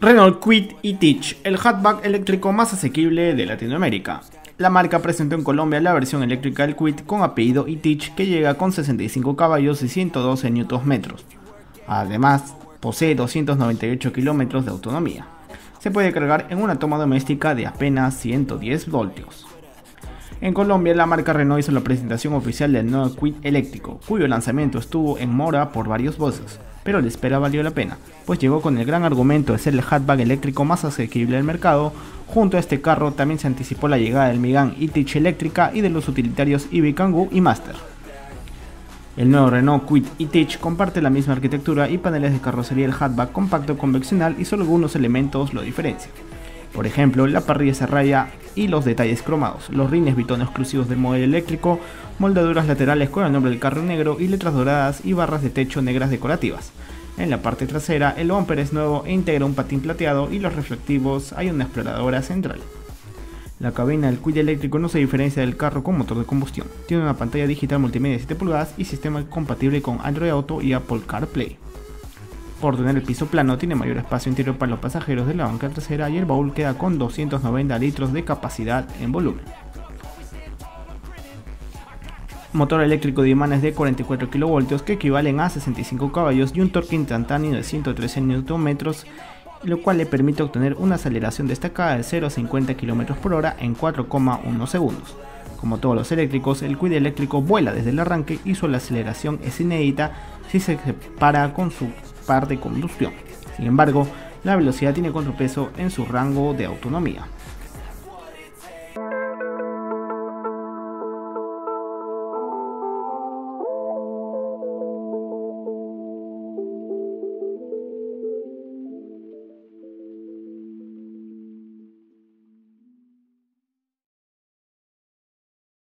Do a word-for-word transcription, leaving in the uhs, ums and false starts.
Renault Kwid e-Tech, el hatchback eléctrico más asequible de Latinoamérica. La marca presentó en Colombia la versión eléctrica del Kwid con apellido e-Tech, que llega con sesenta y cinco caballos y ciento doce newton metros. Además, posee doscientos noventa y ocho kilómetros de autonomía. Se puede cargar en una toma doméstica de apenas ciento diez voltios. En Colombia, la marca Renault hizo la presentación oficial del nuevo Kwid eléctrico, cuyo lanzamiento estuvo en mora por varios voces, pero la espera valió la pena, pues llegó con el gran argumento de ser el hatchback eléctrico más asequible del mercado. Junto a este carro también se anticipó la llegada del Megane e-Tech eléctrica y de los utilitarios Eevee, Kangoo y Master. El nuevo Renault Kwid e-Tech comparte la misma arquitectura y paneles de carrocería del hatchback compacto convencional, y solo algunos elementos lo diferencian. Por ejemplo, la parrilla se raya y los detalles cromados, los rines bitono exclusivos del modelo eléctrico, moldaduras laterales con el nombre del carro negro y letras doradas y barras de techo negras decorativas. En la parte trasera, el bumper es nuevo e integra un patín plateado, y los reflectivos hay una exploradora central. La cabina del Kwid eléctrico no se diferencia del carro con motor de combustión. Tiene una pantalla digital multimedia de siete pulgadas y sistema compatible con Android Auto y Apple CarPlay. Por tener el piso plano, tiene mayor espacio interior para los pasajeros de la banca trasera, y el baúl queda con doscientos noventa litros de capacidad en volumen. Motor eléctrico de imanes de cuarenta y cuatro kilovoltios que equivalen a sesenta y cinco caballos y un torque instantáneo de ciento trece newton metros, lo cual le permite obtener una aceleración destacada de cero a cincuenta kilómetros por hora en cuatro coma uno segundos. Como todos los eléctricos, el Kwid eléctrico vuela desde el arranque y su aceleración es inédita si se separa con su par de combustión. Sin embargo, la velocidad tiene contrapeso en su rango de autonomía.